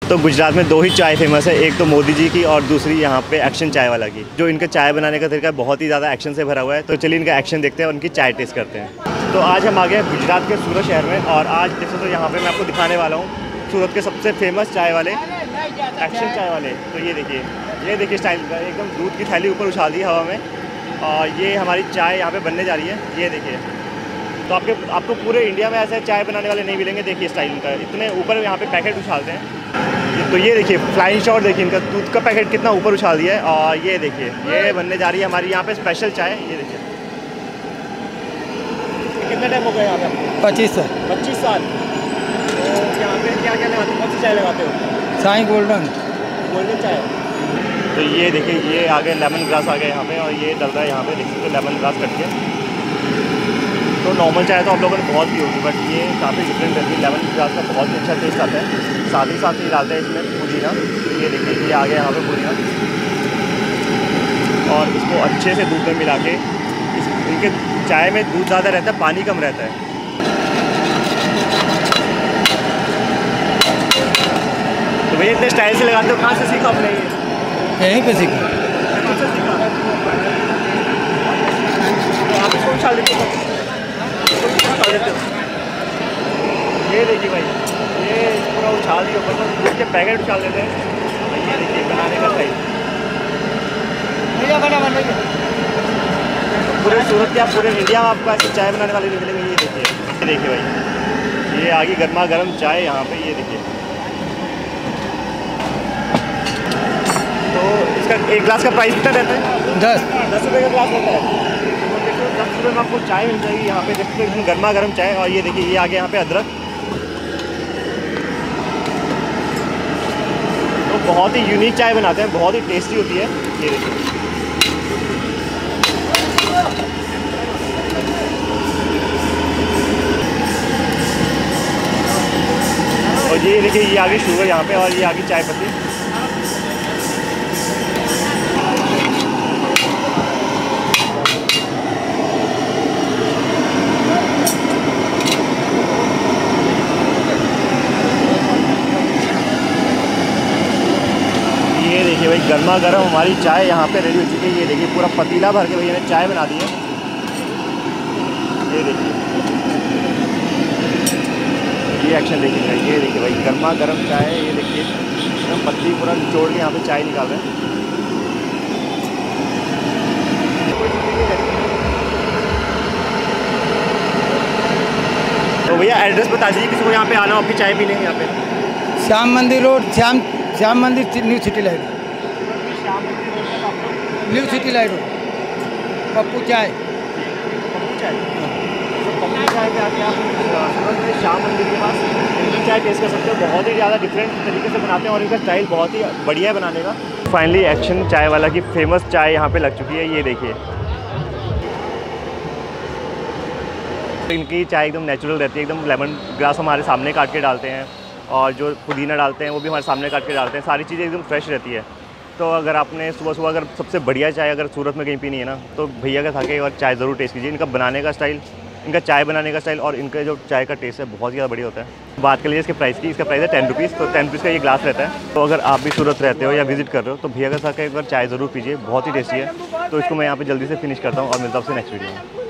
तो गुजरात में दो ही चाय फेमस है, एक तो मोदी जी की और दूसरी यहाँ पे एक्शन चाय वाला की। जो इनका चाय बनाने का तरीका बहुत ही ज़्यादा एक्शन से भरा हुआ है। तो चलिए इनका एक्शन देखते हैं और उनकी चाय टेस्ट करते हैं। तो आज हम आ गए गुजरात के सूरत शहर में और आज देखो तो यहाँ पे मैं आपको दिखाने वाला हूँ सूरत के सबसे फेमस चाय वाले एक्शन चाय वाले। तो ये देखिए स्टाइल का एकदम दूध की थैली ऊपर उछाल दी हवा में और ये हमारी चाय यहाँ पे बनने जा रही है। ये देखिए, तो आपको पूरे इंडिया में ऐसे चाय बनाने वाले नहीं मिलेंगे। देखिए स्टाइल का इतने ऊपर यहाँ पे पैकेट उछालते हैं। तो ये देखिए फ्लाइंग शॉट, देखिए इनका दूध का पैकेट कितना ऊपर उछाल दिया है। और ये देखिए ये बनने जा रही है हमारी यहाँ पे स्पेशल चाय। ये देखिए कितना टाइम हो गया यहाँ पे? 25 साल। तो यहाँ पे क्या क्या लगाते हो, कौन सी चाय लगाते हो? चाय गोल्डन चाय। तो ये देखिए ये आगे लेमन ग्रास आ गया यहाँ पे और ये डल रहा है यहाँ पे, देख सकते हो लेमन ग्रास कट के। तो नॉर्मल चाय तो आप लोगों ने बहुत पी होगी, बट ये काफ़ी डिफरेंट रहती है। लेमन ग्रास का बहुत ही अच्छा टेस्ट आता है। साथ ही डालते हैं इसमें पुदीना। ये देखिए ये आ गया यहाँ पे पुदीना और इसको अच्छे से दूध में मिला के, इनके चाय में दूध ज़्यादा रहता है, पानी कम रहता है। तो भैया इतने स्टाइल से लगाते हो, कहाँ से सीखा आपने? यहीं पे सीखा। तो आप इसको उछाल देते हो? ये देखिए भाई ये पूरा उछाल दिया ऊपर पर, दूध के पैकेट उछाल देते हैं। ये देखिए बनाने का स्टाइल पूरे सूरत के, आप पूरे इंडिया में आपको ऐसे चाय बनाने वाले नहीं मिलेंगे। ये देखिए भाई ये आगे गर्मा गर्म चाय यहाँ पे। ये देखिए तो इसका एक ग्लास का प्राइस कितना रहता है? 10 रुपये का ग्लास होता है। तो देखो 10 रुपये में आपको चाय मिल जाएगी यहाँ पे। देखो एकदम गर्मा गर्म चाय। और ये देखिए ये आगे यहाँ पे अदरक। तो बहुत ही यूनिक चाय बनाते हैं, बहुत ही टेस्टी होती है। ये देखिए और ये देखिए ये आगे शुगर यहाँ पे और ये आगे चाय पत्ती। ये देखिए भाई गर्मा गर्म हमारी चाय यहाँ पे रेडी हो चुकी है। ये देखिए पूरा पतीला भर के भैया ने चाय बना दी है। ये देखिए ये एक्शन देखिएगा। ये देखिए भाई गर्मा गर्म चाय। ये देखिए एकदम पत्ती पूरा निचोड़ के यहाँ पे चाय निकाल रहे हैं। तो भैया एड्रेस बता दीजिए किसी को यहाँ पे आना हो आपकी चाय पीने यहाँ पे। श्याम मंदिर रोड, श्याम मंदिर, new city light road, new city light road, Pappu चाय। पप्पू चाय पे आके आप सूरत में श्याम मंदिर के पास इनकी चाय टेस्ट कर सकते हो। बहुत ही ज़्यादा डिफरेंट तरीके से बनाते हैं और इनका स्टाइल बहुत ही बढ़िया है बनाने का। फाइनली एक्शन चाय वाला की फेमस चाय यहाँ पे लग चुकी है। ये देखिए इनकी चाय एकदम नेचुरल रहती है, एकदम लेमन ग्रास हमारे सामने काट के डालते हैं और जो पुदीना डालते हैं वो भी हमारे सामने काट के डालते हैं। सारी चीज़ें एकदम फ्रेश रहती है। तो अगर आपने सुबह अगर सबसे बढ़िया चाय अगर सूरत में कहीं पीनी है ना, तो भैया का था कि और चाय ज़रूर टेस्ट कीजिए। इनका बनाने का स्टाइल, इनका चाय बनाने का स्टाइल और इनका जो चाय का टेस्ट है बहुत ज़्यादा बढ़िया होता है। बात कर लीजिए इसके प्राइस की, इसका प्राइस है 10 रुपीज़। तो 10 रुपीज़ का ये ग्लास रहता है। तो अगर आप भी सूरत रहते हो या विजिट कर रहे हो तो भैया का था कि एक बार चाय ज़रूर पीजिए, बहुत ही टेस्टी है। तो इसको मैं यहाँ पर जल्दी से फिनिश करता हूँ और मिलता हूँ आपसे नेक्स्ट वीडियो में।